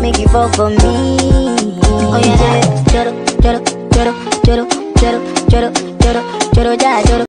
make you fall for me. Oh yeah, choro, choro, choro, choro, choro, choro, choro, choro, choro, choro,